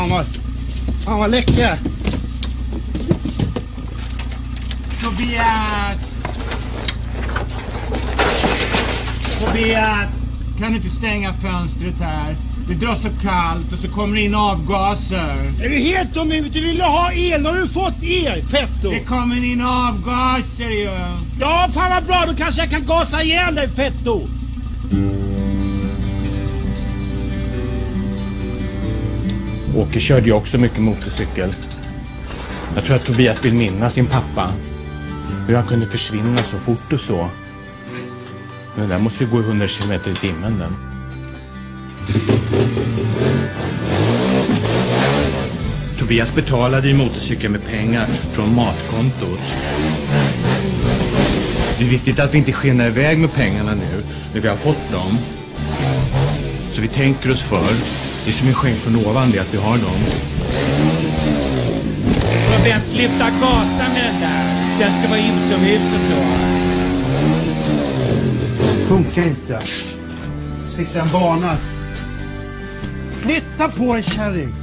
Fan vad läcker. Tobias, kan du inte stänga fönstret här? Det drar så kallt och så kommer det in avgaser. Är du helt dum? Du vill ha el, har du fått el, fetto? Det kommer in avgaser ju. Ja, fan vad bra, då kanske jag kan gasa igen dig, fetto. Åke körde ju också mycket motorcykel. Jag tror att Tobias vill minnas sin pappa. Hur han kunde försvinna så fort och så. Men det där måste ju gå 100 km i timmen den. Tobias betalade ju motorcykeln med pengar från matkontot. Det är viktigt att vi inte skenar iväg med pengarna nu när vi har fått dem. Så vi tänker oss för. Det är som en skänk från ovan det att vi har dem. Tobias, sluta gasa med den där. Den ska vara utomhus och så. Funkar inte. Fixa en bana. Flytta på en kärring.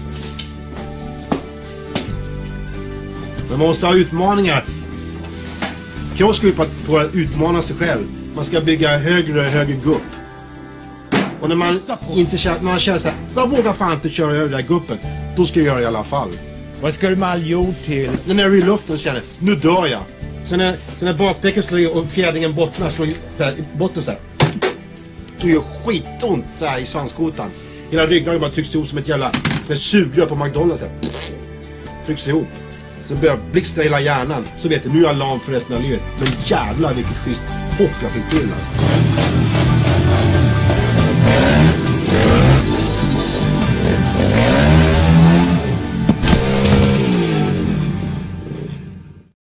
Man måste ha utmaningar. Kiosk går ut på att få utmana sig själv. Man ska bygga högre och högre gupp. Och när man inte känner, när man känner så här, jag vågar fan inte köra över det där guppet. Då ska jag göra det i alla fall. Vad ska du med all jord till? När jag är i luften så känner jag, nu dör jag. Sen när bakdäcken slår i och fjädringen bottnar, slår i botten så här. Då gör skitont så här i svanskotan. Hela ryggraden bara trycks ihop som ett jävla sugrör på McDonalds. Här. Trycks ihop. Så börjar blixtra hela hjärnan. Så vet du, nu är jag lam för resten av livet. Men jävlar vilket schysst hopp jag fick till alltså.